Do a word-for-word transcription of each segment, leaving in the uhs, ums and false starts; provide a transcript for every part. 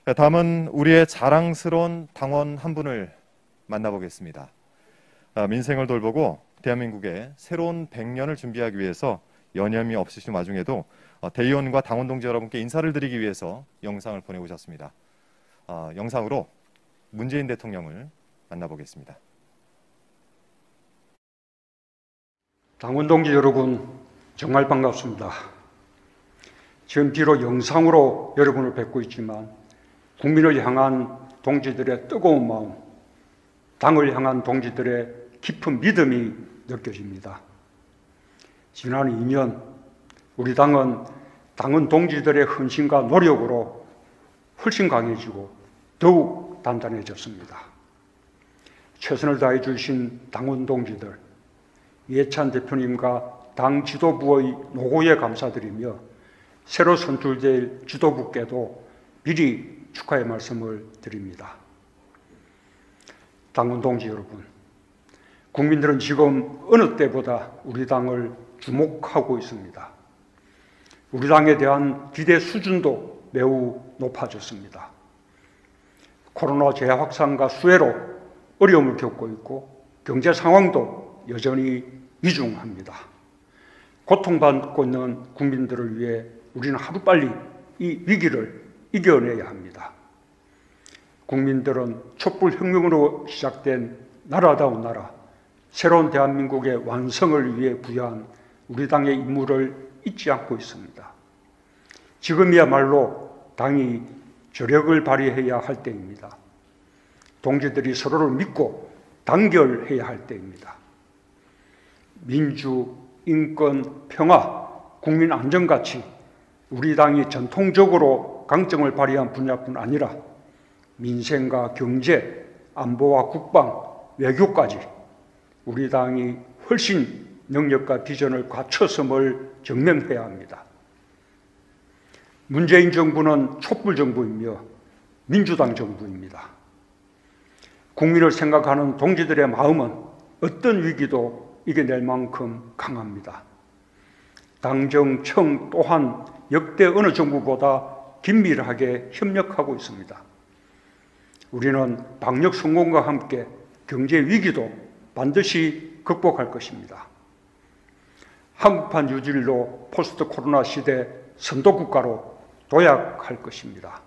다음은 우리의 자랑스러운 당원 한 분을 만나보겠습니다. 민생을 돌보고 대한민국의 새로운 백 년을 준비하기 위해서 여념이 없으신 와중에도 대의원과 당원 동지 여러분께 인사를 드리기 위해서 영상을 보내오셨습니다. 영상으로 문재인 대통령을 만나보겠습니다. 당원 동지 여러분, 정말 반갑습니다. 지금 비록 영상으로 여러분을 뵙고 있지만 국민을 향한 동지들의 뜨거운 마음, 당을 향한 동지들의 깊은 믿음이 느껴집니다. 지난 이 년 우리 당은 당원 동지들의 헌신과 노력으로 훨씬 강해지고 더욱 단단해졌습니다. 최선을 다해 주신 당원 동지들, 이해찬 대표님과 당 지도부의 노고에 감사드리며 새로 선출될 지도부께도 미리 축하의 말씀을 드립니다. 당원 동지 여러분, 국민들은 지금 어느 때보다 우리 당을 주목하고 있습니다. 우리 당에 대한 기대 수준도 매우 높아졌습니다. 코로나 재확산과 수해로 어려움을 겪고 있고 경제 상황도 여전히 위중합니다. 고통받고 있는 국민들을 위해 우리는 하루빨리 이 위기를 이겨내야 합니다. 국민들은 촛불혁명으로 시작된 나라다운 나라, 새로운 대한민국의 완성을 위해 부여한 우리 당의 임무를 잊지 않고 있습니다. 지금이야말로 당이 저력을 발휘해야 할 때입니다. 동지들이 서로를 믿고 단결해야 할 때입니다. 민주, 인권, 평화, 국민 안전가치, 우리 당이 전통적으로 강점을 발휘한 분야뿐 아니라 민생과 경제, 안보와 국방, 외교까지 우리 당이 훨씬 능력과 비전을 갖췄음을 증명해야 합니다. 문재인 정부는 촛불 정부이며 민주당 정부입니다. 국민을 생각하는 동지들의 마음은 어떤 위기도 이겨낼 만큼 강합니다. 당정청 또한 역대 어느 정부보다 긴밀하게 협력하고 있습니다. 우리는 방역 성공과 함께 경제 위기도 반드시 극복할 것입니다. 한국판 유질로 포스트 코로나 시대 선도국가로 도약할 것입니다.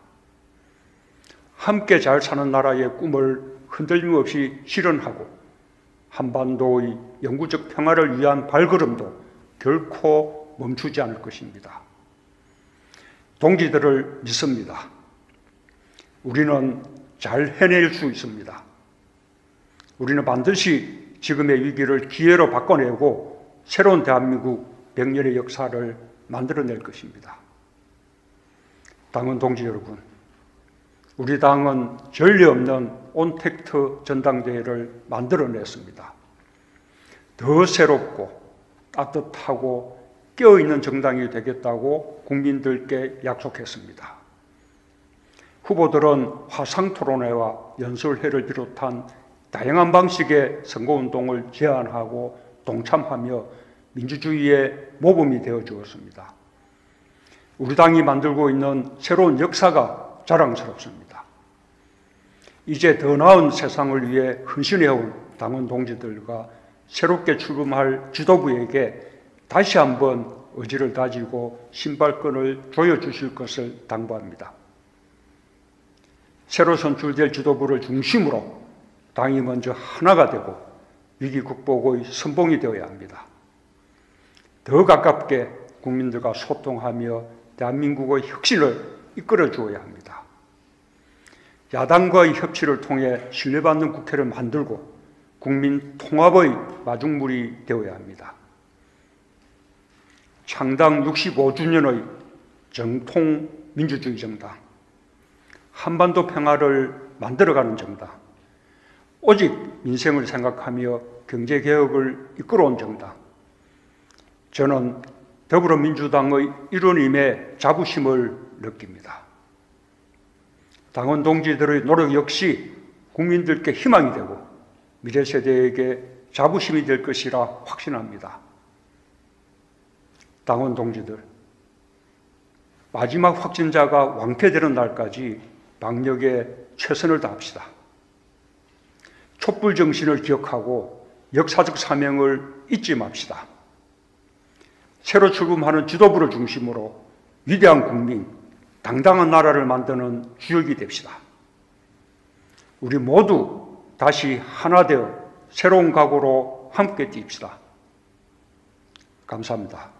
함께 잘 사는 나라의 꿈을 흔들림 없이 실현하고 한반도의 영구적 평화를 위한 발걸음도 결코 멈추지 않을 것입니다. 동지들을 믿습니다. 우리는 잘 해낼 수 있습니다. 우리는 반드시 지금의 위기를 기회로 바꿔내고 새로운 대한민국 백 년의 역사를 만들어낼 것입니다. 당원 동지 여러분, 우리 당은 전례 없는 온택트 전당대회를 만들어냈습니다. 더 새롭고 따뜻하고 깨어있는 정당이 되겠다고 국민들께 약속했습니다. 후보들은 화상토론회와 연설회를 비롯한 다양한 방식의 선거운동을 제안하고 동참하며 민주주의의 모범이 되어 주었습니다. 우리 당이 만들고 있는 새로운 역사가 자랑스럽습니다. 이제 더 나은 세상을 위해 헌신해온 당원 동지들과 새롭게 출범할 지도부에게 다시 한번 의지를 다지고 신발끈을 조여주실 것을 당부합니다. 새로 선출될 지도부를 중심으로 당이 먼저 하나가 되고 위기 극복의 선봉이 되어야 합니다. 더 가깝게 국민들과 소통하며 대한민국의 혁신을 이끌어 주어야 합니다. 야당과의 협치를 통해 신뢰받는 국회를 만들고 국민 통합의 마중물이 되어야 합니다. 창당 육십오 주년의 정통 민주주의 정당, 한반도 평화를 만들어가는 정당, 오직 민생을 생각하며 경제개혁을 이끌어온 정당, 저는 더불어민주당의 일원임의 자부심을 느낍니다. 당원 동지들의 노력 역시 국민들께 희망이 되고 미래 세대에게 자부심이 될 것이라 확신합니다. 당원 동지들, 마지막 확진자가 완쾌되는 날까지 방역에 최선을 다합시다. 촛불 정신을 기억하고 역사적 사명을 잊지 맙시다. 새로 출범하는 지도부를 중심으로 위대한 국민, 당당한 나라를 만드는 주역이 됩시다. 우리 모두 다시 하나 되어 새로운 각오로 함께 뜁시다. 감사합니다.